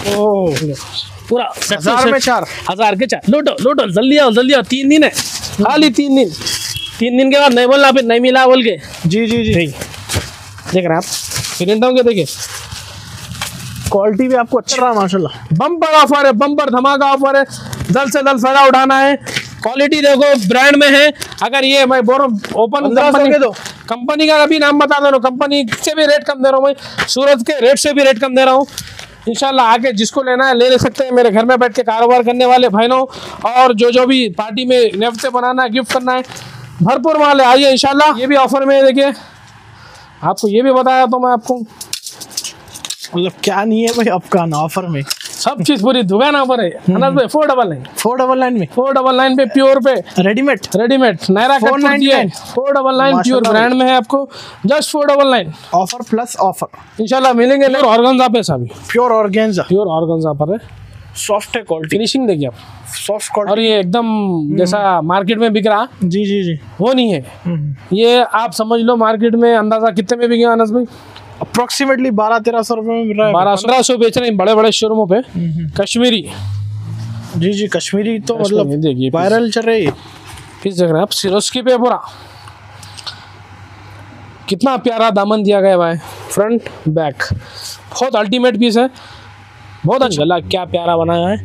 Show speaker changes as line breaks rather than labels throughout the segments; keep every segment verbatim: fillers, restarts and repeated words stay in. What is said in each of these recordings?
ओह
पूरा
हजार में चार
हजार के चार। लूटो लूटो जल्दी आओ जल्दी आओ, तीन दिन है खाली, तीन दिन तीन दिन के बाद नहीं बोलना, फिर नहीं मिला बोल के।
जी जी जी
देख रहे हैं आप प्रिंटों के, देखिए
क्वालिटी भी आपको अच्छा रहा माशाल्लाह।
बम्पर ऑफर है, बम्पर धमाका ऑफर है, जल्द से जल्द फायदा उठाना है। क्वालिटी देखो ब्रांड में है। अगर ये मैं बोल रहा हूँ ओपन कंपनी
दो
कंपनी का अभी नाम बता दे रहा हूँ, कंपनी से भी रेट कम दे रहा हूँ मैं, सूरत के रेट से भी रेट कम दे रहा हूँ। इंशाल्लाह आगे जिसको लेना है ले ले सकते हैं। मेरे घर में बैठ के कारोबार करने वाले भाइयों और जो जो भी पार्टी में नेफ्ते बनाना है, गिफ्ट करना है, भरपूर माल है, आइए इंशाल्लाह। ये भी ऑफर में है, देखिए आपको ये भी बताया तो मैं आपको,
मतलब क्या नहीं है भाई आपका ना ऑफर में,
सब चीज पूरी दुकान ऑफर है। अनस भाई four double nine
four double nine में
फोर डबल नाइन पे प्योर पे
readymade
readymade Naira
four ninety nine
four double nine pure brand में है आपको, just four double nine
offer plus offer
इंशाल्लाह मिलेंगे। प्योर ऑर्गेन्जा पे सभी,
प्योर ऑर्गेन्जा
प्योर ऑर्गेन्जा पर है,
सॉफ्ट है क्वालिटी,
फिनिशिंग देखिए आप,
सॉफ्ट क्वालिटी।
और ये एकदम जैसा मार्केट में बिक रहा
जी जी जी
वो नहीं है। ये आप समझ लो मार्केट में अंदाजा कितने में बिके अनस भाई?
अप्रोक्सीमेटली बारह तेरह सौ रुपए में मिल रहा है,
बारह पंद्रह सौ बेच रहे हैं बड़े बड़े शोरूमों पे। कश्मीरी,
जी जी कश्मीरी तो
कश्मीरी
मतलब
देखिए
वायरल चल रही है।
किस देख रहे हैं आप? सिरोस्की पे पूरा कितना प्यारा दामन दिया गया है, फ्रंट बैक बहुत अल्टीमेट पीस है, बहुत अच्छा गला क्या प्यारा बनाया है।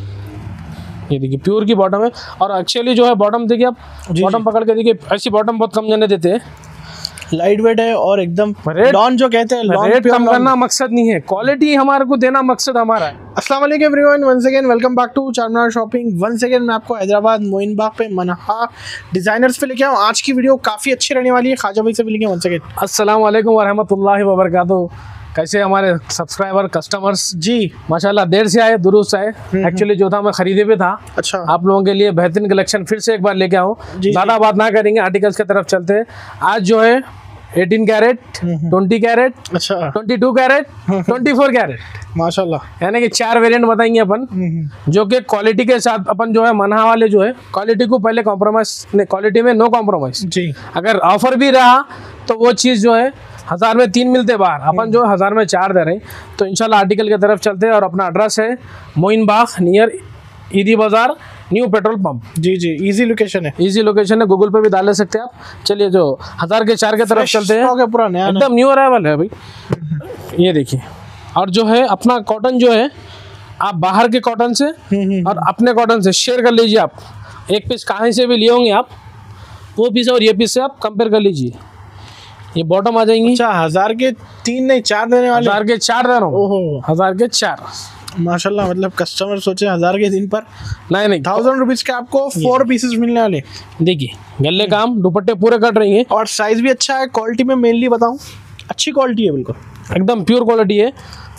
ये देखिए प्योर की बॉटम है, और एक्चुअली जो है बॉटम देखिए आप, बॉटम पकड़ के देखिए, ऐसी बॉटम बहुत कम जने देते हैं।
लाइट वेट है और एकदम
रेट
लॉन जो कहते हैं, लॉन
रेट कम करना मकसद नहीं है, क्वालिटी हमारे को देना मकसद हमारा है।
अस्सलाम वालेकुम everyone, once again welcome back to Charminar shopping. Once again मैं आपको हैदराबाद मोइनबाग पे मनहा डिजाइनर्स पे लेके आऊँ। आज की वीडियो काफ़ी अच्छी रहने वाली है, ख्वाजा भाई से मिलेंगे वंस अगेन।
अस्सलाम वालेकुम व रहमतुल्लाहि व बरकातहू। कैसे हमारे सब्सक्राइबर कस्टमर्स?
जी
माशाल्लाह देर से आए, दुरुस्त आए। एक्चुअली जो था मैं खरीदे पे था,
अच्छा
आप लोगों के लिए बेहतरीन कलेक्शन फिर से एक बार लेके आऊँ। ज़्यादा बात ना करेंगे, आर्टिकल्स की तरफ चलते हैं। आज जो है अठारह कैरेट, बीस कैरेट,
अच्छा
बाईस कैरेट, चौबीस कैरेट
माशाल्लाह,
यानी कि चार वेरिएंट बताएंगे अपन, जो कि क्वालिटी के साथ अपन जो है मनहा वाले जो है क्वालिटी को पहले कॉम्प्रोमाइज, क्वालिटी में नो कॉम्प्रोमाइज जी। अगर ऑफर भी रहा तो वो चीज़ जो है हज़ार में तीन मिलते बाहर, अपन जो हज़ार में चार दे रहे हैं। तो इंशाल्लाह आर्टिकल की तरफ चलते हैं। और अपना एड्रेस है Moinbagh near Eidi Bazar, new petrol pump.
जी जी इजी लोकेशन है,
इजी लोकेशन है, गूगल पे भी डाल सकते हैं आप। चलिए जो हज़ार के चार के तरफ चलते हैं,
पूरा नया
एकदम न्यू अराइवल है भाई। ये देखिए, और जो है अपना कॉटन जो है, आप बाहर के कॉटन से और अपने कॉटन से शेयर कर लीजिए। आप एक पीस कहीं से भी लिए होंगे आप, वो पीस और ये पीस से आप कंपेयर कर लीजिए। ये बॉटम आ जाएंगी।
अच्छा हजार के तीन नहीं चार देने वाले,
हजार के चार दे रहा हूँ, हजार के चार
माशाल्लाह। मतलब कस्टमर सोचे हजार के दिन पर
नहीं नहीं
थाउजेंड रुपीज के आपको फोर पीसेस मिलने वाले।
देखिए गले काम, दुपट्टे पूरे कट रही है,
और साइज भी अच्छा है। क्वालिटी में मेनली बताऊं, अच्छी क्वालिटी है, बिल्कुल
एकदम प्योर क्वालिटी है।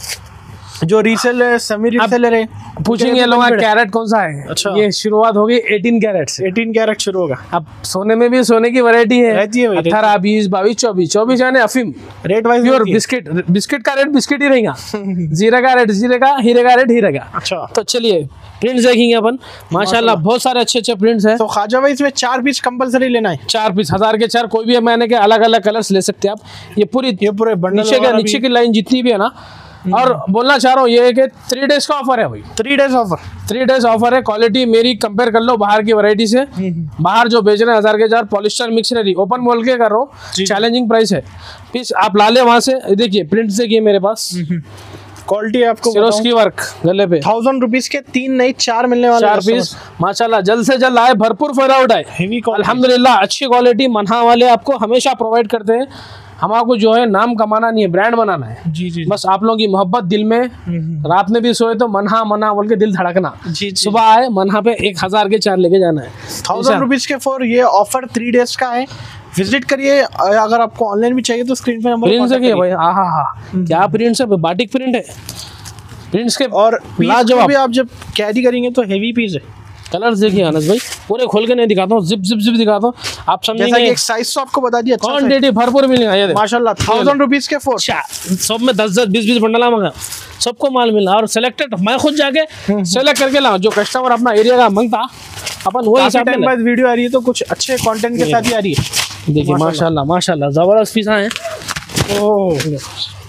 जो रीसेल है, सेमी रीसेलर है,
पूछेंगे लोग कैरेट कौन सा है।
अच्छा, ये
शुरुआत होगी अठारह कैरेट से।
अठारह कैरेट शुरू होगा।
अब सोने में भी सोने की वैरायटी है,
रहती है
अठारह बीस बाईस चौबीस चौबीस यानी अफीम
rate wise
pure. Biscuit biscuit का रेट बिस्किट ही रहेगा, जीरा का रेट जीरे का, हीरे का रेट हीरे का।
अच्छा,
तो चलिए प्रिंट्स देखेंगे अपन। माशाल्लाह बहुत सारे अच्छे अच्छे प्रिंट्स हैं।
तो ख्वाजा भाई इसमें चार पीस कंपलसरी लेना है,
चार पीस हजार के चार, कोई भी मैंने के अलग अलग कलर्स ले सकते हैं आप। ये पूरी
ये पूरे
नीचे का नीचे की लाइन जितनी भी है ना। और बोलना चाह रहा हूँ ये कि थ्री डेज का ऑफर है भाई,
three days offer
three days offer है। क्वालिटी मेरी कंपेयर कर लो बाहर की वैरायटी से। बाहर जो बेच रहे हैं हजार के चार पॉलिस्टर मिक्सनरी, ओपन बोल के कर रहा हूँ, चैलेंजिंग प्राइस है। पीस आप ला ले वहां से। देखिए प्रिंट देखिए मेरे पास,
क्वालिटी आपको
सिरोस्की वर्क गले पे।
थाउजेंड रुपीज के तीन नहीं चार मिलने वाले,
चार पीस माशाल्लाह। जल्द से जल्द आए, भरपूर फायदा उठाए। अल्हम्दुलिल्लाह अच्छी क्वालिटी मनहा वाले आपको हमेशा प्रोवाइड करते हैं। हमारे जो है नाम कमाना नहीं है, ब्रांड बनाना है।
जी जी
बस आप लोगों की मोहब्बत दिल में, रात में भी सोए तो मनहा मना बोल के दिल धड़कना।
जी जी।
सुबह आए मनहा पे एक हजार के चार लेके जाना है।
थाउजेंड रुपीज के फोर, ये ऑफर थ्री डेज का है। विजिट करिए। अगर आपको ऑनलाइन भी चाहिए तो स्क्रीन पे नंबर
प्रिंट्स है भाई, हाँ हाँ हाँ क्या प्रिंट्स है, बाटिक प्रिंट है प्रिंट्स के।
और लाजवाब भी आप जब कैरी करेंगे तो हेवी पीस है।
कलर्स देखिए अनस भाई, पूरे खोल के नहीं दिखाता हूँ, जिप जिप जिप दिखाता हूँ, आप समझेंगे।
एक साइज तो आपको बता दिया,
क्वांटिटी भरपूर मिलेगा। ये
माशाल्लाह थाउजेंड रुपीज के फोर,
सब में दस दस बीस बीस बंडला मंगा, सबको माल मिला। और सिलेक्टेड मैं खुद जाके सेलेक्ट करके लाऊं, जो कस्टमर अपना एरिया का मांगता अपन वही हिसाब से।
बाद वीडियो आ रही है तो कुछ अच्छे कंटेंट के साथ ही आ रही है।
देखिए माशाल्लाह माशाल्लाह जबरदस्त पीस हैं।
ओह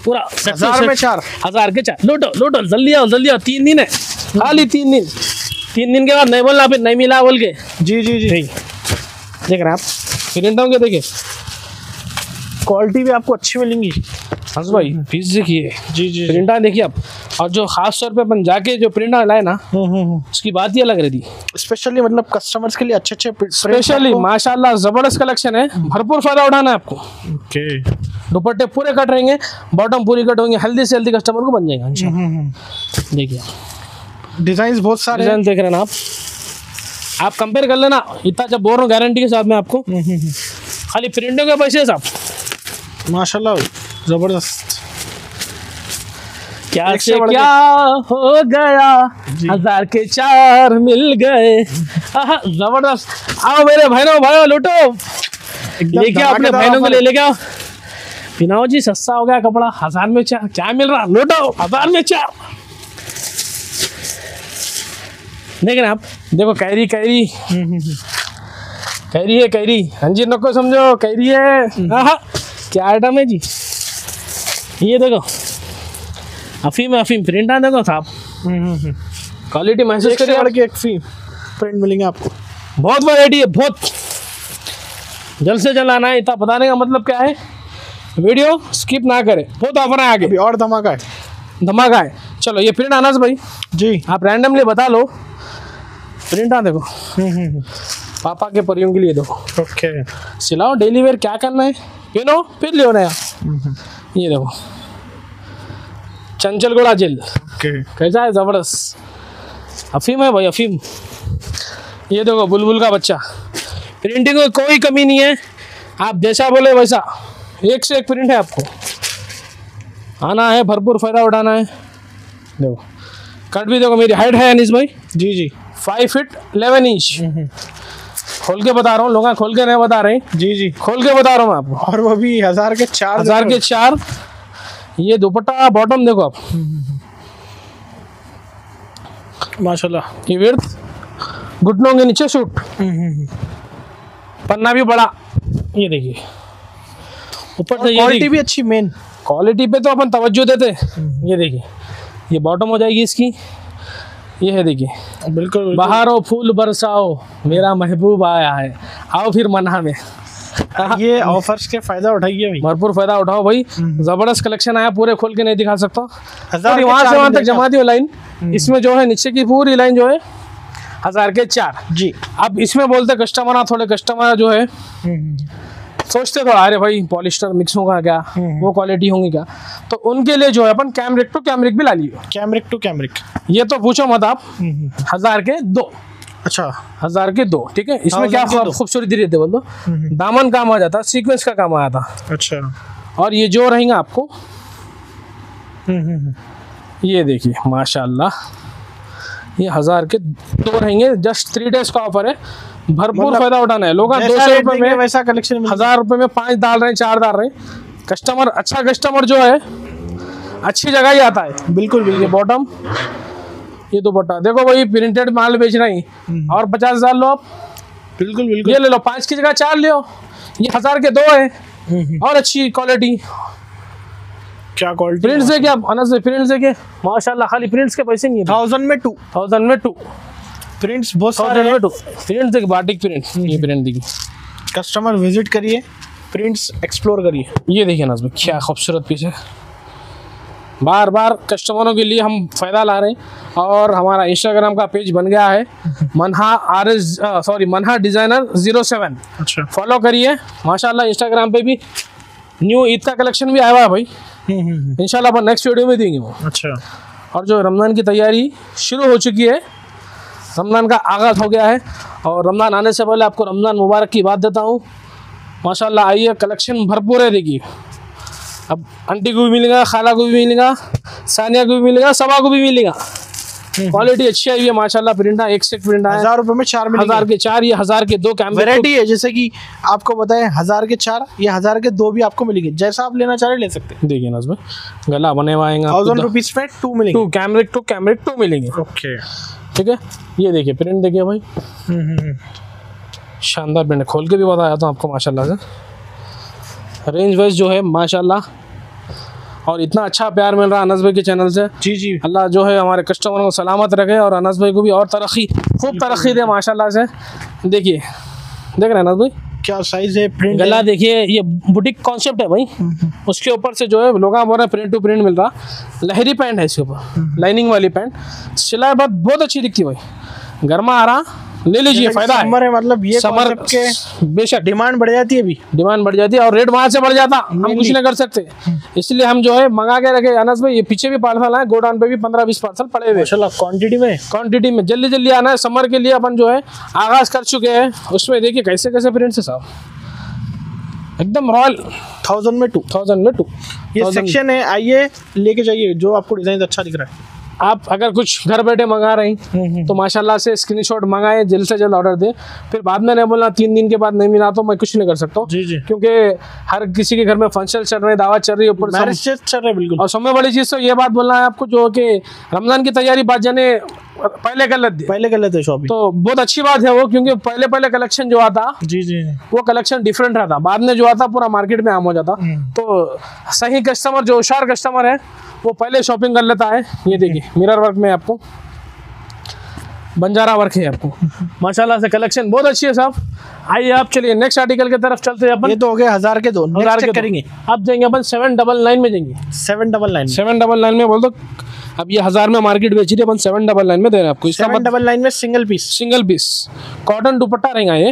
पूरा
हजार में चार,
हजार के चार। लूटो लूटो, जल्दी आओ जल्दी आओ, तीन दिन है खाली, तीन दिन तीन दिन के बाद नहीं बोलना, फिर नहीं मिला बोल के।
जी जी जी
देख रहे हैं आप प्रिंटों के, देखिए
क्वालिटी भी आपको अच्छी मिलेंगी।
हंस भाई पीस देखिए,
जी जी
प्रिंटा देखिए आप। और जो खास तौर पे अपन जाके जो प्रिंटा लाए ना, उसकी बात ही अलग रहती।
स्पेशली मतलब कस्टमर्स के लिए अच्छे अच्छे
स्पेशली माशाल्लाह जबरदस्त कलेक्शन है, भरपूर फायदा उठाना है आपको।
ओके,
दुपट्टे पूरे कट रहेंगे, बॉटम पूरी कट होंगे, हेल्दी से हेल्दी कस्टमर को बन जाएगा इंशाल्लाह। देखिए
डिजाइन बहुत सारे
डिजाइन देख रहे हैं ना आप, आप कंपेयर कर लेना। इतना जब बोल रहा हूँ गारंटी के साथ में आपको, खाली प्रिंटों के पैसे साहब
माशाल्लाह जबरदस्त।
क्या से क्या हो गया, हजार के चार मिल गए। जबरदस्त। आओ मेरे भाइयों भाइयों लूटो, लेके आओ अपने भाइयों को, ले लेके आओ। पिनाओ जी सस्ता हो गया कपड़ा, हजार में चार, क्या मिल रहा, लूटो हजार में चार। देख रहे हैं आप, देखो कैरी कैरी कैरी है कैरी, हाँ जी नको समझो कैरी है। आहा क्या आइटम है जी, ये देखो अफीम है, अफीम प्रिंट आ देखो साहब, क्वालिटी महसूस करिए।
एक फी प्रिंट मिलेंगे आपको,
बहुत वैरायटी है, बहुत जल्द से जल्द आना है। इतना बताने का मतलब क्या है, वीडियो स्किप ना करें, बहुत ऑफर है आगे,
अभी और धमाका है,
धमाका है। चलो ये प्रिंट आना भाई
जी,
आप रैंडमली बता लो। प्रिंट आ देखो, पापा के परियों के लिए देखो।
ओके,
सिलाओ डेली वेयर, क्या करना है पिनो फिर लियो नया। ये देखो चंचल गोड़ा जेल,
ओके
कैसा है, जबरदस्त अफीम है भाई अफीम। ये देखो बुलबुल का बच्चा, प्रिंटिंग में कोई कमी नहीं है, आप जैसा बोले वैसा, एक से एक प्रिंट है। आपको आना है, भरपूर फायदा उठाना है। देखो कट भी देखो, मेरी हाइट है अनीस भाई
जी जी
फाइव फीट इलेवन इंच। खोल के बता रहा हूँ, लोग खोल के नहीं बता रहे,
जी जी
खोल के बता रहा हूँ मैं आपको।
और वो भी हजार के चार,
हजार के चार। ये दुपट्टा बॉटम देखो आप,
माशाल्लाह।
ये विड्थ घुटनों के नीचे शूट, पन्ना भी बड़ा। ये देखिए ऊपर से,
क्वालिटी भी अच्छी, मेन
क्वालिटी पे तो अपन तवज्जो देते। ये देखिए ये बॉटम हो जाएगी इसकी, ये है देखिए,
बिल्कुल, बिल्कुल।
बहारो फूल बरसाओ मेरा महबूब आया है, आओ फिर मना में।
ये ऑफर्स के फायदा उठाइए भाई,
भरपूर फायदा उठाओ भाई, जबरदस्त कलेक्शन आया, पूरे खोल के नहीं दिखा सकता।
हजार
वहां से वहां तक जमा दी लाइन, इसमें जो है नीचे की पूरी लाइन जो है हजार के चार
जी।
अब इसमें बोलते कस्टमर, थोड़े कस्टमर जो है सोचते तो अरे भाई पॉलिस्टर मिक्स होगा क्या, वो क्वालिटी होंगी क्या, तो उनके लिए जो है अपन कैमरिक टू कैमरिक भी ला लिए।
कैमरिक टू कैमरिक,
ये तो पूछो मत आप, हजार के दो।
अच्छा,
हजार के दो, ठीक है। इसमें क्या खूबसूरती रहती है बोल दो, दामन काम आ जाता, सीक्वेंस का काम आया था।
अच्छा,
और ये जो रहेंगे आपको, ये देखिए माशाल्लाह, ये हजार के दो रहेंगे, जस्ट थ्री डेज का ऑफर है, भरपूर फायदा उठाना है। लोग दो सौ रुपए में
वैसा कलेक्शन,
हजार रुपए में पांच डाल रहे हैं, चार डाल रहे हैं। कस्टमर अच्छा, कस्टमर जो है अच्छी जगह ही आता है।
बिल्कुल बिल्कुल।
ये बॉटम, ये दुपट्टा देखो भाई, प्रिंटेड माल बेच रहे हैं और पचास हजार लो आप,
बिल्कुल बिल्कुल,
ये ले लो, पांच की जगह चार ले लो। ये हजार के दो है और अच्छी क्वालिटी,
क्या क्वालिटी,
प्रिंट्स देखिए आप, अनस से प्रिंट्स देखिए माशाल्लाह, खाली प्रिंट्स के पैसे नहीं है।
थाउजेंड में टू,
थाउजेंड में टू
प्रिंट्स बहुत
थाउजेंड
सारे
में टू प्रिंट्स देखिए, बाटिक प्रिंट, ये प्रिंट देखिए,
कस्टमर विजिट करिए, प्रिंट्स एक्सप्लोर करिए।
ये देखिए ना क्या खूबसूरत पीस है, बार बार कस्टमरों के लिए हम फ़ायदा ला रहे हैं। और हमारा इंस्टाग्राम का पेज बन गया है Manha R S sorry Manha designer zero seven,
अच्छा,
फॉलो करिए माशाल्लाह। इंस्टाग्राम पे भी न्यू ईद का कलेक्शन भी आया हुआ है भाई, इंशाल्लाह अपन नेक्स्ट वीडियो में देंगे वो।
अच्छा,
और जो रमज़ान की तैयारी शुरू हो चुकी है, रमज़ान का आगाज़ हो गया है, और रमज़ान आने से पहले आपको रमज़ान मुबारक की बात देता हूँ। माशाल्लाह आइए, कलेक्शन भरपूर है। देखिए अब आंटी को भी मिलेगा, खाला को भी मिलेगा, सानिया को भी मिलेगा, सबा को भी मिलेगा। क्वालिटी अच्छी आई है माशाल्लाह, प्रिंटा एक से एक प्रिंटा है।
हजार रुपए में चार मिलेंगे,
हजार के चार, ये हजार के दो कैमरे
वैरायटी है। जैसे कि आपको बताएं, हजार के चार, ये हजार के दो भी आपको मिलेंगे, जैसा आप लेना चाह रहे ले सकते हैं।
देखिए ना इसमें गला बने हुए आएंगे,
थाउजेंड रुपीज में टू मिलेंगे,
two cambric two cambric two मिलेंगे।
ओके,
ठीक है। ये देखिए प्रिंट देखिए भाई, शानदार प्रिंट है, खोल के भी बताया था आपको माशाल्लाह से। रेंज वाइज जो है माशाल्लाह और इतना अच्छा प्यार मिल रहा है अनस भाई के चैनल से।
जी जी,
अल्लाह जो है हमारे कस्टमरों को सलामत रखे और अनस भाई को भी और तरक्की, खूब तरक्की दे माशाल्लाह से। देखिए देख रहे हैं अनस भाई
क्या साइज है, प्रिंट
गला देखिए, ये बुटीक कॉन्सेप्ट है भाई। उसके ऊपर से जो है लोग बोल रहे हैं प्रिंट टू प्रिंट मिल रहा, लहरी पैंट है इसके ऊपर, लाइनिंग वाली पैंट, सिलाई बात बहुत अच्छी दिखती है भाई, गर्मा आ रहा, ले लीजिए, फायदा है।
समर है, मतलब ये
समर
के
बेशक
डिमांड बढ़ जाती है, अभी
डिमांड बढ़ जाती है और रेट वहां से बढ़ जाता, हम कुछ नहीं कर सकते, इसलिए हम जो है मंगा के रखे। अनस भाई ये पीछे भी पार्सल है, गोडाउन पे भी पंद्रह बीस पार्सल पड़े हुए
माशाल्लाह, क्वांटिटी में
क्वांटिटी में जल्दी जल्दी आना है। समर के लिए अपन जो है आगाज कर चुके हैं, उसमें देखिए कैसे कैसे प्रिंट्स है साहब, एकदम रॉयल।
थाउजेंड में टू
थाउजेंड में टू
ये सेक्शन है, आइए लेके जाइए जो आपको डिजाइन अच्छा दिख रहा है।
आप अगर कुछ घर बैठे मंगा रहे हैं तो माशाल्लाह से स्क्रीनशॉट मंगाए, जल्द से जल्द ऑर्डर दें, फिर बाद में नहीं बोलना तीन दिन के बाद नहीं मिला तो मैं कुछ नहीं कर सकता हूँ।
जी जी,
क्योंकि हर किसी के घर में फंक्शन चल रहे हैं, दावत चल रही है, ऊपर
मैरिज चल रहा है बिल्कुल।
और सबसे बड़ी चीज़ तो ये बात बोलना है आपको जो कि रमजान की तैयारी बात जाने पहले कर लेते
पहले कर लेते शॉपिंग,
तो बहुत अच्छी बात है वो, क्योंकि पहले पहले कलेक्शन जो आता
जी जी
वो कलेक्शन डिफरेंट रहता, बाद में जो आता पूरा मार्केट में आम हो जाता। तो सही कस्टमर जो होशियार कस्टमर है वो पहले शॉपिंग कर लेता है। ये देखिए मिरर वर्क में आपको बंजारा वर्क है आपको, माशाल्लाह से कलेक्शन बहुत अच्छी है साहब। आइए आप चलिए नेक्स्ट आर्टिकल की तरफ चलते हैं अपन।
ये तो हो गए हजार के दो,
हजार के
करेंगे
अब जाएंगे अपन सेवन डबल नाइन में जाएंगे,
seven double nine
seven double nine में बोल दो। अब ये हजार में मार्केट बेच रही है, अपन सेवन डबल नाइन में दे रहे हैं आपको। इसका
सेवन डबल नाइन में single piece,
single piece cotton dupatta रहेगा ये।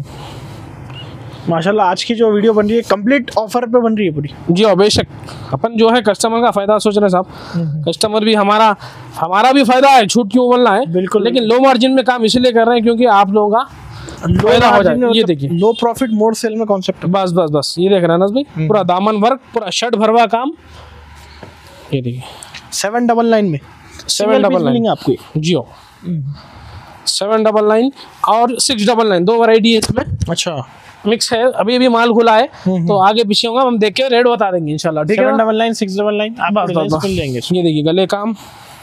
माशाल्लाह आज की जो वीडियो बन रही है कंप्लीट ऑफर पे बन रही है पूरी।
जी और बेशक अपन जो है कस्टमर का फायदा सोच रहे हैं साहब, कस्टमर भी हमारा हमारा भी फायदा है, छूट क्यों बोलना है
बिल्कुल,
लेकिन लो मार्जिन में काम इसलिए कर रहे हैं क्योंकि आप लोगों का फायदा हो जाए। ये देखिए
लो प्रॉफिट मोर सेल में कॉन्सेप्ट,
बस बस बस ये देख रहे हैं अनस भाई, पूरा दामन वर्क, पूरा शर्ट भरवा काम। ये देखिए
सेवन डबल नाइन में
सेवन डबल नाइन
आपको
जियो, सेवन डबल नाइन और सिक्स डबल नाइन दो वैरायटी है इसमें।
अच्छा
मिक्स है, अभी अभी माल खुला है तो आगे पीछे होगा, हम देख के रेट बता देंगे इंशाल्लाह। ठीक है,
seven double nine six double nine आप मिल जाएंगे।
ये देखिए गले काम,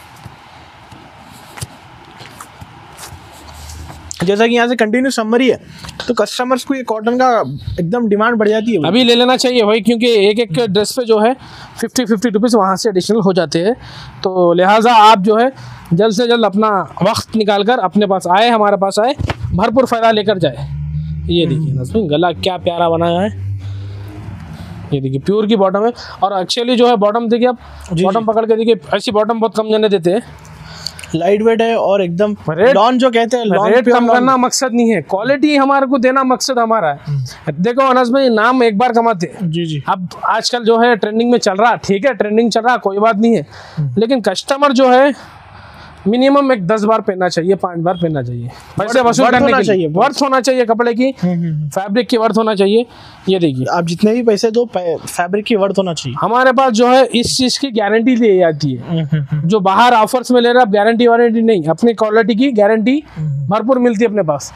जैसा कि यहाँ से कंटिन्यू समरी है तो कस्टमर्स को ये कॉटन का एकदम डिमांड बढ़ जाती है,
अभी ले लेना चाहिए भाई, क्योंकि एक एक ड्रेस पे जो है फिफ्टी फिफ्टी रुपीज़ वहाँ से एडिशनल हो जाते हैं। तो लिहाजा आप जो है जल्द से जल्द अपना वक्त निकाल कर अपने पास आए, हमारे पास आए, भरपूर फ़ायदा लेकर जाए। ये देखिए ना गला क्या प्यारा बनाया है, ये देखिए प्योर की बॉटम है। और एक्चुअली जो है बॉटम देखिए आप, बॉटम पकड़ के देखिए, ऐसी बॉटम बहुत कम जने देते हैं,
लाइट वेट है और एकदम
रेट
लॉन जो कहते हैं, लॉन
रेट कम करना मकसद नहीं है, क्वालिटी हमारे को देना मकसद हमारा है। देखो अनस भाई नाम एक बार कमाते हैं,
जी जी,
अब आजकल जो है ट्रेंडिंग में चल रहा, ठीक है ट्रेंडिंग चल रहा कोई बात नहीं है, लेकिन कस्टमर जो है मिनिमम एक दस बार पहनना चाहिए, पांच बार पहनना चाहिए, पैसे वसूल करने के लिए वर्थ होना चाहिए, कपड़े की फैब्रिक की वर्थ होना चाहिए। ये देखिए
आप जितने भी पैसे दो फैब्रिक की वर्थ होना चाहिए।
हमारे पास जो है इस चीज की गारंटी ली जाती है, जो बाहर ऑफर्स में ले रहा है गारंटी वारंटी नहीं, अपनी क्वालिटी की गारंटी भरपूर मिलती है अपने पास।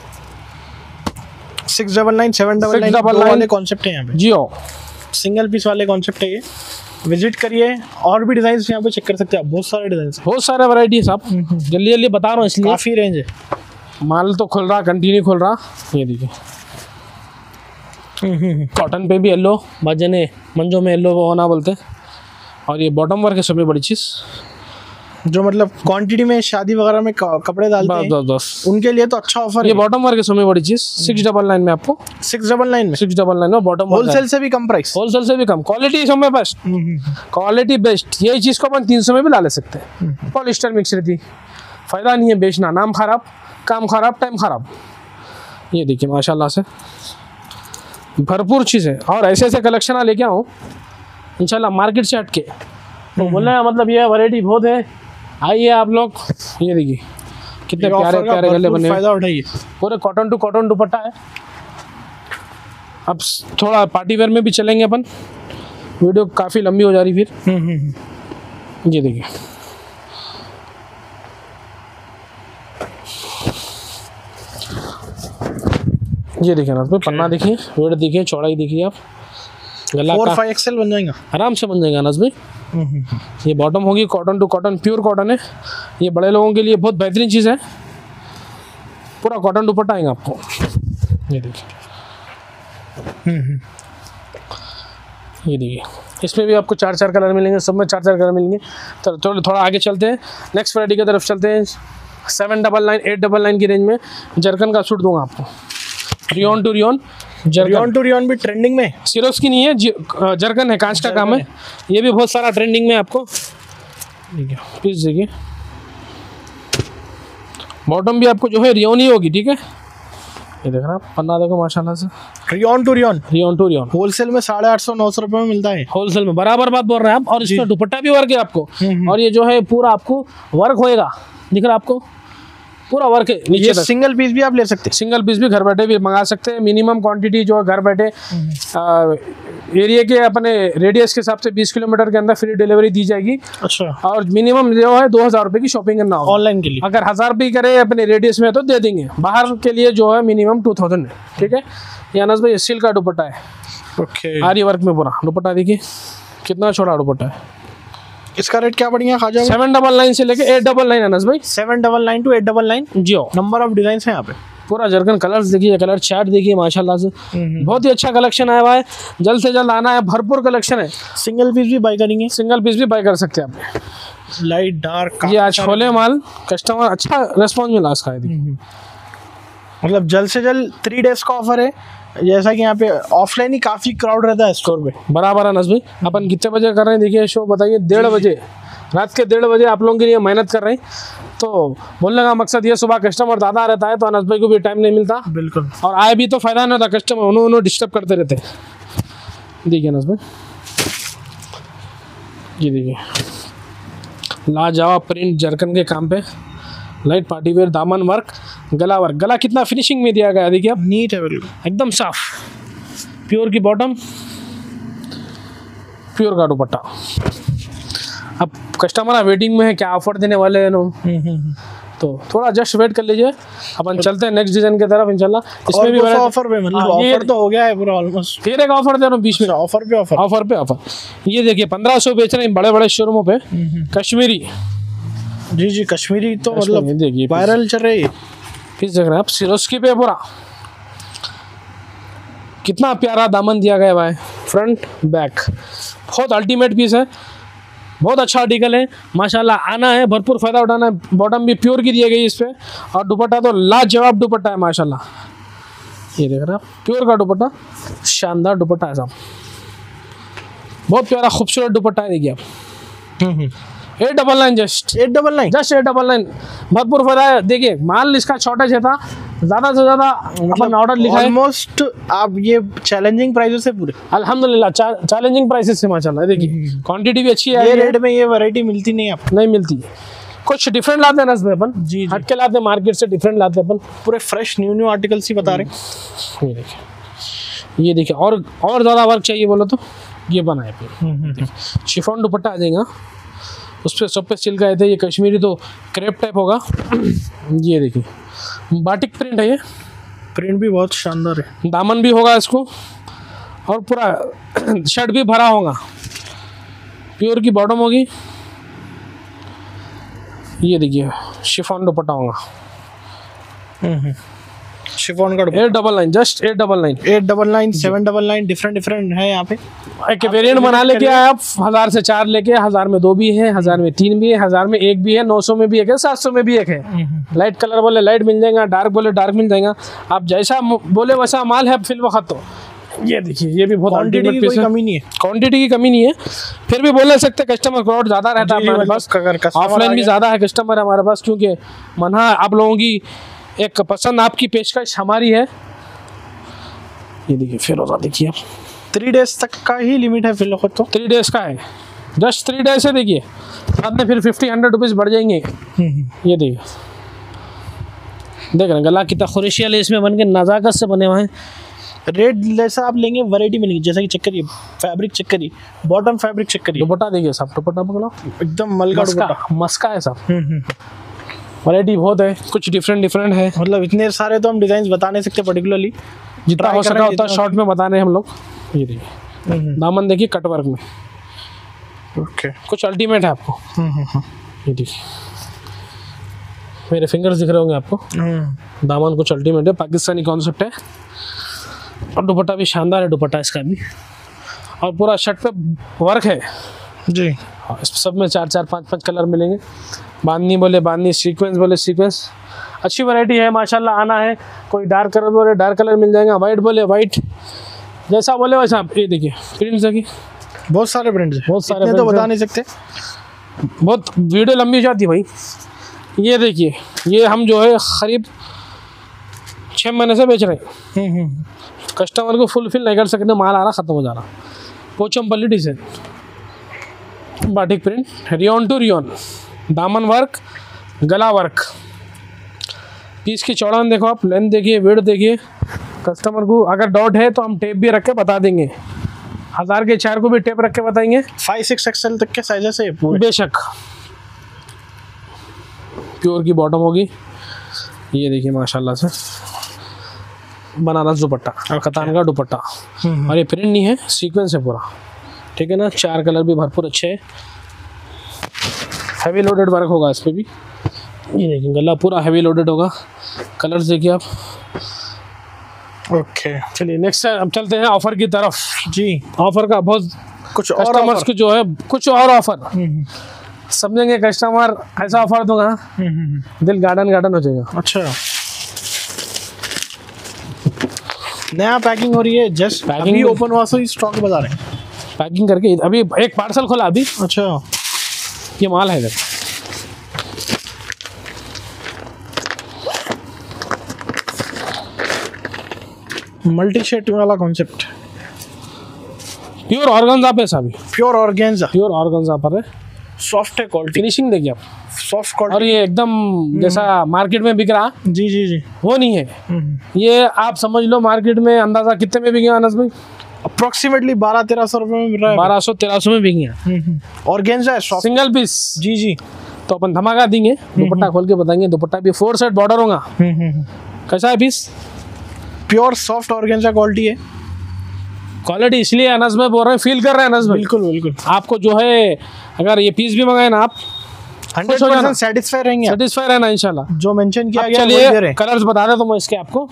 Six double nine seven double nine वाले कॉन्सेप्ट है यहाँ पे,
जियो
सिंगल पीस वाले कॉन्सेप्ट है ये। विजिट करिए, और भी डिजाइन यहाँ पे चेक कर सकते हैं आप, बहुत सारे डिजाइन,
बहुत सारे वैरायटी है साहब, जल्दी जल्दी बता रहा हूँ इसलिए,
काफी रेंज है,
माल तो खुल रहा कंटिन्यू खुल रहा। ये देखिए कॉटन पे भी येलो, बाजने मंजो में येलो होना बोलते हैं, और ये बॉटम वर्क है सबसे बड़ी चीज़,
जो मतलब क्वांटिटी में शादी वगैरह में कपड़े डालते हैं
बस बस
उनके लिए तो अच्छा ऑफर है।
ये बॉटम वर्क है सबसे बड़ी चीज़, सिक्स डबल नाइन में आपको,
सिक्स डबल नाइन में
सिक्स डबल नाइन में बॉटम
होलसेल से भी कम प्राइस,
होलसेल से भी कम, क्वालिटी समय बेस्ट, क्वालिटी बेस्ट। यही चीज़ को अपन तीन सौ में भी ला ले सकते हैं, पॉलिस्टर मिक्स रहती, फ़ायदा नहीं है बेचना, नाम खराब, काम खराब, टाइम खराब। ये देखिए माशाल्लाह से भरपूर चीज़ है, और ऐसे ऐसे कलेक्शन लेके आऊँ इंशाल्लाह मार्केट से हट के, तो बोलने का मतलब ये वैरायटी बहुत है। आइए आप लोग, ये देखिए कितने प्यारे प्यारे गले बने,
फायदा उठाइए, पूरे
कॉटन टू कॉटन दुपट्टा है। अब थोड़ा पार्टी वेयर में भी चलेंगे अपन, वीडियो काफ़ी लंबी हो जा रही फिर। ये देखिए ये देखिए ना पन्ना देखिए, वेट देखिए, चौड़ाई देखिए आप, गला
फोर फाइव एक्सएल बन जाएगा,
आराम से बन जाएगा अनस भाई। ये बॉटम होगी cotton to cotton, pure cotton है, ये बड़े लोगों के लिए बहुत बेहतरीन चीज़ है, पूरा कॉटन दुपट्टा आएगा आपको। ये देखिए ये देखिए, इसमें भी आपको चार चार कलर मिलेंगे, सब में चार चार कलर मिलेंगे। तो थोड़ा थोड़ा आगे चलते हैं, नेक्स्ट वैरायटी की तरफ चलते हैं। Seven double nine eight double nine की रेंज में जर्कन का सूट दूंगा आपको, rayon to rayon.
Rayon to rayon भी ट्रेंडिंग में,
सिरोक्स की नहीं है, जर्कन है, कांच का काम है। ये भी बहुत सारा ट्रेंडिंग में आपको। ठीक है, पीस देखिए, बॉटम भी आपको जो है रियोन ही होगी। ठीक है, ये देख रहे हैं आप, पन्ना देखो माशाल्लाह से,
rayon to rayon,
rayon to rayon.
Wholesale में साढ़े आठ सौ नौ सौ रुपए में मिलता है,
होलसेल में बराबर बात बोल रहे हैं आप। और इसमें दुपट्टा भी वर्क है आपको, और ये जो है पूरा आपको वर्क होएगा, दिख रहा है आपको, पूरा वर्क है नीचे तक।
सिंगल पीस भी आप ले सकते हैं,
सिंगल पीस भी घर बैठे भी मंगा सकते हैं। मिनिमम क्वांटिटी जो है घर बैठे एरिया के अपने रेडियस के हिसाब से बीस किलोमीटर के अंदर फ्री डिलीवरी दी जाएगी।
अच्छा,
और मिनिमम जो है दो हज़ार रुपये की शॉपिंग करना होगा
ऑनलाइन के लिए।
अगर हज़ार रुपये करे अपने रेडियस में तो दे देंगे, बाहर के लिए जो है मिनिमम टू थाउजेंड है। ठीक है, ये अनस भाई सिल्क का दुपट्टा है,
ओके,
आरी वर्क में पूरा दुपट्टा। देखिए कितना छोटा दुपट्टा है।
इसका रेट क्या बढ़िया खाजा?
सेवन डबल नाइन से लेके एट डबल नाइन अनस भाई,
seven double nine to eight double nine.
जी हो,
नंबर ऑफ डिजाइन है यहाँ पे।
पूरा जर्कन कलर्स देखिए, कलर चार्ट देखिए माशाल्लाह से, बहुत ही अच्छा कलेक्शन आया हुआ है। जल्द से जल्द आना है, भरपूर कलेक्शन है।
सिंगल पीस भी बाय करेंगे,
सिंगल पीस भी बाय कर सकते हैं आप।
लाइट डार्क,
ये आज खोले माल, कस्टमर अच्छा रेस्पॉन्स मिला इसका।
मतलब जल्द से जल्द थ्री डेज का ऑफर है, जैसा कि यहाँ पे ऑफलाइन ही काफी क्राउड रहता है स्टोर पे।
बराबर अनस भाई, अपन कितने बजे कर रहे हैं देखिए शो, बताइए डेढ़ बजे, रात के डेढ़ बजे आप लोगों के लिए मेहनत कर रहे हैं। तो बोलने का मकसद ये, सुबह कस्टमर ज़्यादा रहता है तो अनस भाई को भी टाइम नहीं मिलता,
बिल्कुल,
और आए भी तो फायदा नहीं होता, कस्टमर उन्होंने उन्होंने डिस्टर्ब करते रहते हैं। देखिए अनस भाई, ये देखिए लाजवाब प्रिंट जर्कन के काम पे, लाइट पार्टी वेयर, दामन वर्क, गला वर्क। गला कितना फिनिशिंग में दिया गया देखिए आप,
नीट है बिल्कुल,
एकदम साफ। प्योर की बॉटम, प्योर का दुपट्टा। अब कस्टमर वेटिंग में है, क्या ऑफर देने वाले हैं नो, तो थोड़ा जस्ट वेट कर लीजिए। अपन चलते हैं नेक्स्ट डिजाइन की तरफ इंशाल्लाह। इसमें भी
ऑफर पे, मतलब ऑफर तो हो गया है पूरा ऑलमोस्ट।
फिर एक ऑफर दे रहा हूँ बीच में,
ऑफर पे ऑफर,
ऑफर पे ऑफर। ये देखिए पंद्रह सौ बेच रहे हैं बड़े बड़े शोरूमों पे, कश्मीरी।
जी जी, कश्मीरी तो मतलब
देखिए
वायरल चल रही है।
पीस देख रहे हैं आप, सिरोस्की पे पूरा कितना प्यारा दामन दिया गया है, फ्रंट बैक, बहुत अल्टीमेट पीस है, बहुत अच्छा आर्टिकल है माशाल्लाह। आना है, भरपूर फ़ायदा उठाना है। बॉटम भी प्योर की दी गई इस पर, और दुपट्टा तो लाजवाब दुपट्टा है माशाल्लाह। ये देख रहे हैं आप, प्योर का दुपट्टा, शानदार दुपट्टा है साहब, बहुत प्यारा खूबसूरत दुपट्टा है। देखिए आप, eight double nine just
eight double nine
just eight double nine भरपूर फायदा है। देखिए माल इसका शॉर्टेज है था, ज़्यादा से ज़्यादा अपन ऑर्डर लिखा है।
ऑलमोस्ट आप ये चैलेंजिंग प्राइसेस से पूरे,
अल्हम्दुलिल्लाह चैलेंजिंग प्राइसेस से माशाल्लाह। देखिए क्वांटिटी भी अच्छी है,
ये रेट में ये वैरायटी मिलती नहीं आपको,
नहीं मिलती। कुछ डिफरेंट लाते हैं ना इसमें अपन,
जी
हट के लाते हैं, मार्केट से डिफरेंट लाते हैं अपन,
पूरे फ्रेश न्यू न्यू आर्टिकल्स ही बता रहे।
ये देखिए, ये देखिए, और और ज़्यादा वर्क चाहिए बोलो तो ये बनाए पे शिफॉन दुपट्टा आ जाएगा, उस पर सब पे सिल्क आए थे। ये कश्मीरी तो क्रेप टाइप होगा। ये देखिए बाटिक प्रिंट है, ये
प्रिंट भी बहुत शानदार है।
दामन भी होगा इसको, और पूरा शर्ट भी भरा होगा, प्योर की बॉटम होगी। ये देखिए शिफॉन दुपट्टा होगा,
शिफॉन का
eight double nine just eight double nine
eight double nine seven double nine different different है यहाँ पे।
एक वेरिएंट बना लेके आए आप, हज़ार से चार लेके, हज़ार में दो भी है, हज़ार में तीन भी है, हज़ार में एक भी है, नौ सौ में भी एक है, सात सौ में भी एक है। लाइट कलर बोले लाइट मिल जाएगा, डार्क बोले डार्क मिल जाएगा, आप जैसा बोले वैसा माल है फिल वक्त। तो ये देखिए, ये भी बहुत
क्वांटिटी की कोई कमी नहीं है,
क्वांटिटी की कमी नहीं है। फिर भी बोल सकते कस्टमर क्राउड ज़्यादा रहता है हमारे पास, ऑफलाइन भी ज़्यादा है कस्टमर हमारे पास, क्योंकि मना आप लोगों की एक पसंद आपकी पेशकश हमारी है। ये देखिए फिरोजा, देखिए
थ्री डेज तक का ही लिमिट है फिर तो,
थ्री डेज का है, जस्ट थ्री डेज है। देखिए बाद में फिर फिफ्टी हंड्रेड रुपीज़ बढ़ जाएंगे। ये देखिए, देख रहे हैं गला कितना खुरेशिया लेस में बन के नज़ाकत से बने हुए हैं।
रेट जैसा आप लेंगे वैरायटी मिलेगी, जैसा कि चेक करिए, फैब्रिक चेक करिए, बॉटम फैब्रिक चेक करिए,
दुपट्टा देखिए साहब, दुपट्टा पकड़ो
एकदम मलका दुपट्टा,
मस्का है साहब। वैरायटी बहुत है, कुछ डिफरेंट डिफरेंट है,
मतलब इतने सारे तो हम डिजाइन बता नहीं सकते पर्टिकुलरली,
जितना हो सका उतना शॉर्ट में बता रहे हैं हम लोग। ये देखिए दामन देखिए कटवर्क में,
ओके
कुछ अल्टीमेट है आपको। ये देखिए मेरे फिंगर्स दिख रहे होंगे आपको, दामन कुछ अल्टीमेट है, पाकिस्तानी कॉन्सेप्ट है, और दुपट्टा भी शानदार है, दुपट्टा इसका भी। और पूरा शर्ट पे वर्क है
जी।
इस सब में चार चार पांच पांच कलर मिलेंगे। बांधनी बोले बांधनी, सीक्वेंस बोले सीक्वेंस, अच्छी वैरायटी है माशाल्लाह। आना है, कोई डार्क कलर बोले डार्क कलर मिल जाएगा, वाइट बोले वाइट, जैसा बोले वैसा। ये देखिए प्रिंट्स देखिए,
बहुत सारे प्रिंट्स हैं,
बहुत सारे
तो बता नहीं सकते,
बहुत वीडियो लंबी हो जाती है भाई। ये देखिए, ये हम जो है करीब छः महीने से बेच रहे हैं, कस्टमर को फुलफिल नहीं कर सकते, माल आ रहा ख़त्म हो जा रहा। Pochampally design, batik print, rayon to rayon, दामन वर्क, गला वर्क। पीस की चौड़ान देखो आप, लेंथ देखिए, विड्थ देखिए। कस्टमर को अगर डाउट है तो हम टेप भी रख के बता देंगे, हज़ार के चार को भी टेप रख के बताएंगे।
फाइव सिक्स एक्सएल तक के साइजेस है पूरे,
बेशक। प्योर की बॉटम होगी, ये देखिए माशाल्लाह से बनारस दुपट्टा, कतान का दुपट्टा, और ये प्रिंट नहीं है, सीक्वेंस है पूरा, ठीक है ना। चार कलर भी भरपूर अच्छे हैं, हैवी लोडेड वर्क होगा इस पर भी। ये देखिए गला पूरा हैवी लोडेड होगा, कलर्स देखिए आप।
ओके
चलिए नेक्स्ट अब चलते हैं ऑफर की तरफ
जी।
ऑफर का बहुत
कुछ और
कस्टमर्स को जो है कुछ और ऑफर समझेंगे कस्टमर, ऐसा ऑफर दूंगा दिल गार्डन गार्डन हो जाएगा।
अच्छा, नया पैकिंग हो रही है, जस्ट
पैकिंग
अभी ओपन हुआ सो स्टॉक बता रहे हैं,
पैकिंग करके अभी एक पार्सल खोला अभी।
अच्छा,
ये माल है इधर,
मल्टी शेड वाला कॉन्सेप्ट,
प्योर ऑर्गेन्जा पे सभी,
प्योर ऑर्गेन्जा,
प्योर ऑर्गेन्जा पर है,
सॉफ्ट है क्वालिटी,
फिनिशिंग देखिए आप,
सॉफ्ट
और
क्वालिटी,
ये एकदम जैसा मार्केट में बिक रहा
जी जी जी,
वो नहीं है। ये आप समझ लो मार्केट में अंदाजा कितने में बिके अनस भाई?
अप्रोक्सीमेटली बारह तेरह सौ रुपये में मिल रहा है,
बारह सौ तेरह सौ में बिके
ऑर्गेन्जा है, सॉफ्ट,
सिंगल पीस।
जी जी।
तो अपन धमाका देंगे, दुपट्टा खोल के बताएंगे। दुपट्टा भी फोर सेट बॉर्डर होगा, कैसा है piece?
Pure soft organza quality है,
क्वालिटी इसलिए अनस में बोल रहे हैं, फील कर रहे हैं अनस भाई।
बिल्कुल बिल्कुल,
आपको जो है अगर ये पीस भी मंगाए ना आप
हंड्रेड परसेंट सेटिस्फाई रहेंगे,
सेटिस्फाई रहना इंशाल्लाह।
जो मेंशन किया
अब
गया है
चलिए
वही दे रहे हैं।
कलर्स बता देता हूँ मैं इसके आपको।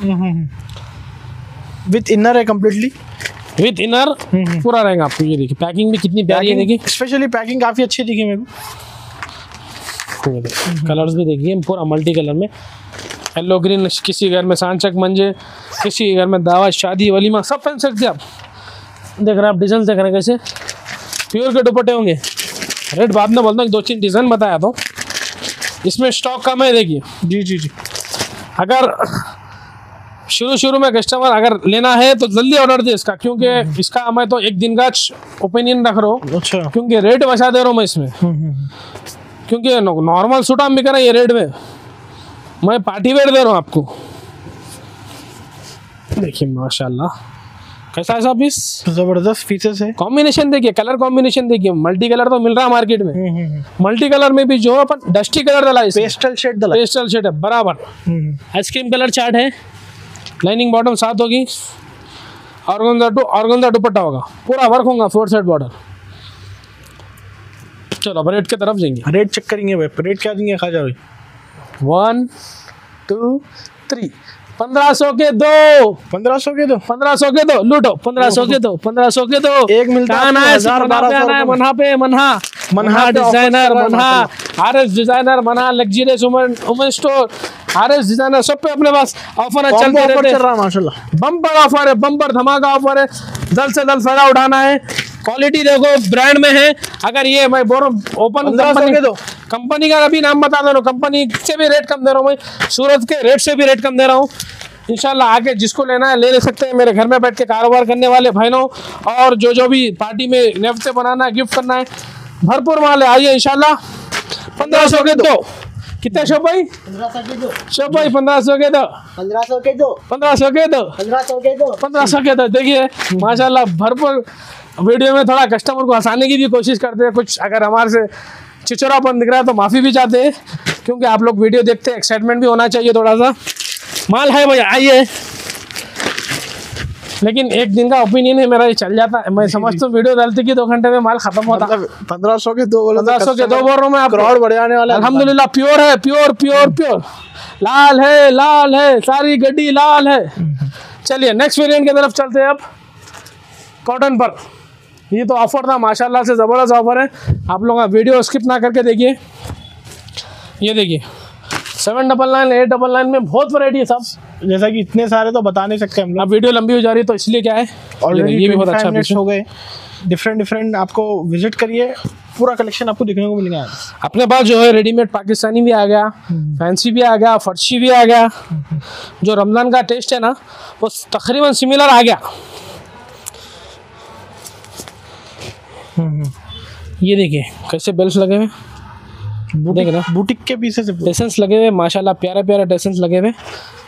विथ इनर है कम्प्लीटली,
विथ इनर पूरा रहेगा आपको। ये देखिए पैकिंग भी कितनी प्यारी है, देखिए
स्पेशली पैकिंग काफी अच्छी दिखी मेरे को।
कलर्स भी देखिए पूरा मल्टी कलर में, येलो ग्रीन, किसी घर में सांचक मंजे, किसी घर में दावत शादी वलीमा सब पहन सकते हैं आप। देख रहे हैं आप डिजाइन देख रहे हैं कैसे प्योर के दुपट्टे होंगे। रेट बाद में बोलता हूँ, दो तीन डिजाइन बताया तो इसमें स्टॉक कम है। देखिए
जी जी जी,
अगर शुरू शुरू में कस्टमर अगर लेना है तो जल्दी ऑर्डर दे इसका, क्योंकि इसका मैं तो एक दिन का ओपिनियन रख रहा हूँ।
अच्छा,
क्योंकि रेट बचा दे रहा हूँ मैं इसमें, क्योंकि नॉर्मल सूट हम बिक रहे हैं ये रेट में, मैं पार्टी वेयर दे रहा हूँ आपको। देखिए माशाल्लाह कैसा है सब पीस,
जबरदस्त फीचर्स है।
कॉम्बिनेशन देखिए, कलर कॉम्बिनेशन देखिए, मल्टी कलर तो मिल रहा है मार्केट में, मल्टी कलर में भी जो अपन डस्टी कलर डाला है,
पेस्टल शेड डाला,
पेस्टल शेड है बराबर। आइसक्रीम कलर चार्ट है, लाइनिंग बॉटम साथ होगी, ऑर्गेन्जा टू ऑर्गेन्जा दुपट्टा होगा, पूरा वर्क होगा, फोर साइड बॉर्डर। चलो अब रेट की तरफ जाएंगे,
रेट चेक करेंगे भाई, रेट क्या देंगे खाजा भाई?
वन टू थ्री, पंद्रह सौ के दो,
पंद्रह सौ के दो,
पंद्रह सौ के दो, लूटो पंद्रह सौ के दो, पंद्रह सौ के दो।
एक मिलता है हजार बारह सौ,
मन्हा पे मन्हा, Manha designer, Manha R S designer, Manha luxurious women women store, R S designer, सब पे अपने पास ऑफर चलते रहते हैं।
माशाल्लाह
बम्पर ऑफर है, बम्पर धमाका ऑफर है, जल्द से जल्द फायदा उठाना है। क्वालिटी देखो ब्रांड में है। अगर ये मैं बोल रहा हूँ ओपन कंपनी, कंपनी का अभी नाम बता दे रहा हूँ, कंपनी से भी रेट कम दे रहा हूँ मैं, सूरत के रेट से भी रेट कम दे रहा हूँ। इंशाल्लाह आगे जिसको लेना है ले ले सकते हैं, मेरे घर में बैठ के कारोबार करने वाले बहनों, और जो जो भी पार्टी में नेफ्ते बनाना है, गिफ्ट करना है, भरपूर माल है। आइए इंशाल्लाह। पंद्रह सौ के दो, कितने शो भाई? शो भाई पंद्रह सौ के दो,
पंद्रह सौ के दो,
पंद्रह सौ के दो,
पंद्रह सौ के दो,
पंद्रह सौ के दो। देखिए माशाल्लाह भरपूर। वीडियो में थोड़ा कस्टमर को हंसाने की भी कोशिश करते हैं, कुछ अगर हमारे से चिचोरापन दिख रहा है तो माफ़ी भी चाहते हैं, क्योंकि आप लोग वीडियो देखते हैं, एक्साइटमेंट भी होना चाहिए थोड़ा सा। माल है भैया, आइए। लेकिन एक दिन का ओपिनियन है मेरा, ये चल जाता है। मैं समझता हूँ वीडियो डालती कि दो घंटे में माल खत्म होता।
पंद्रह सौ के दो बोला,
पंद्रह सौ के दो बोल रहा हूँ मैं आपको।
करोड़ बढ़ जाने वाला।
अल्हम्दुलिल्लाह प्योर है, प्योर प्योर प्योर, लाल है लाल है, सारी गड्डी लाल है। चलिए नेक्स्ट वेरिएंट की तरफ चलते हैं अब। कॉटन पर ये तो ऑफर था माशाल्लाह से, ज़बरदस्त ऑफर है। आप लोग वीडियो स्किप ना करके देखिए। ये देखिए seven double nine eight double nine में बहुत वैरायटी है सब।
जैसा कि इतने सारे तो बता नहीं सकते हम लोग,
अब वीडियो लंबी हो जा रही है तो इसलिए क्या है,
ऑलरेडी
ये भी बहुत अच्छा
मिनट्स हो गए। डिफरेंट डिफरेंट आपको विजिट करिए, पूरा कलेक्शन आपको देखने को मिलेगा।
अपने पास जो है रेडीमेड पाकिस्तानी भी आ गया, फैंसी भी आ गया, फर्शी भी आ गया। जो रमज़ान का टेस्ट है ना वो तकरीबन सिमिलर आ गया। ये देखिए कैसे बेल्ट लगे हुए, देख रहे
बुटीक के पीछे से
टेसेंस लगे हुए माशाल्लाह, प्यारे प्यारे टेसेंस लगे हुए।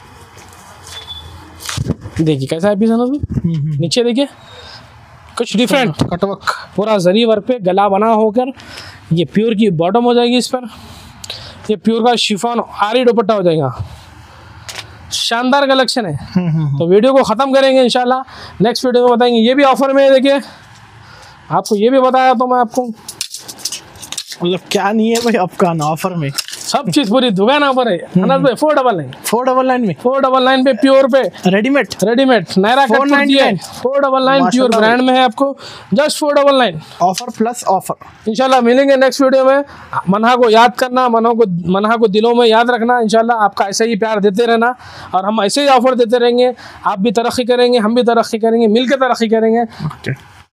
देखिए कैसा है पीस है ना, नीचे देखिए कुछ डिफरेंट
कटवर्क,
पूरा जरी वर्क पे गला बना होकर, ये प्योर की बॉटम हो जाएगी इस पर, ये प्योर का शिफॉन आरी दुपट्टा हो जाएगा। शानदार कलेक्शन है। तो वीडियो को ख़त्म करेंगे इंशाल्लाह, नेक्स्ट वीडियो में बताएंगे। ये भी ऑफर में है, देखिए आपको ये भी बताया तो मैं आपको,
मतलब क्या नहीं है भाई अफगान ऑफर में,
सब चीज पूरी दुकान ऑफर है। अनस भाई four double nine
four double nine में
फोर डबल नाइन पे प्योर पे
readymade
readymade Naira cut kurti है, four double nine pure brand में है आपको, just four double nine
offer plus offer.
इंशाल्लाह मिलेंगे नेक्स्ट वीडियो में। मनहा को याद करना, मनहा को मनहा को दिलों में याद रखना। इंशाल्लाह आपका ऐसे ही प्यार देते रहना और हम ऐसे ही ऑफर देते रहेंगे। आप भी तरक्की करेंगे, हम भी तरक्की करेंगे, मिल के तरक्की करेंगे।